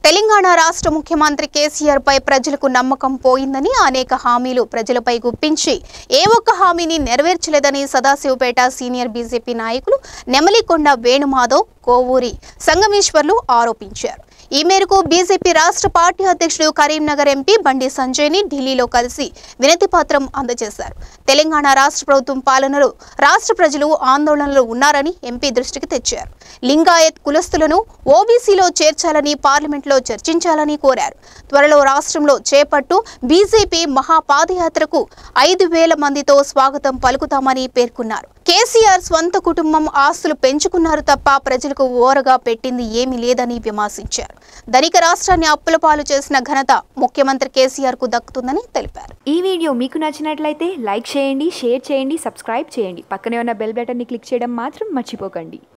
తెలంగాణ రాష్ట్ర ముఖ్యమంత్రి కేసీఆర్ పై ప్రజలకు నమ్మకం పోయిందని అనేక హామీలు ప్రజలపై గుప్పించి ఏ ఒక్క హామీని నెరవేర్చలేదని సదాశివపేట సీనియర్ బీజేపీ నాయకులు నెమలికొండ వేణుమాధవ్ కోవూరి సంగమేశ్వర్లు ఆరోపించారు। ఈ మేరకు బీజేపీ రాష్ట్ర పార్టీ అధ్యక్షుడు కరీంనగర్ ఎంపీ బండి సంజయ్ని ఢిల్లీలో కలిసి వినతి పత్రం అందజేశారు। తెలంగాణ రాష్ట్ర ప్రభుత్వం పాలనలో రాష్ట్ర ప్రజలు ఆందోళనలో ఉన్నారని ఎంపీ దృష్టికి తెచ్చారు। లింగాయత్ కులస్తులను ఓబీసీలో చేర్చాలని పార్లమెంట్లో చర్చించాలని కోరారు। త్వరలో రాష్ట్రంలో చేపట్టు బీజేపీ మహాపాదయాత్రకు 5,000 మందితో స్వాగతం పలుకుతామని పేర్కొన్నారు। కేసీఆర్ స్వంత కుటుంబం ఆస్తులు పెంచుకున్నారు తప్ప ప్రజలకు ఓరగా పెట్టింది ఏమీ లేదని విమర్శించారు। ధనిక రాష్ట్రాన్ని అప్పుల పాలు చేసిన ఘనత ముఖ్యమంత్రి కేసీఆర్ కు దక్కుతుందని తెలిపారు। ఈ వీడియో మీకు నచ్చినట్లయితే లైక్ చేయండి, షేర్ చేయండి, సబ్స్క్రైబ్ చేయండి। పక్కనే ఉన్న బెల్ బటన్ ని క్లిక్ చేయడం మాత్రం మర్చిపోకండి।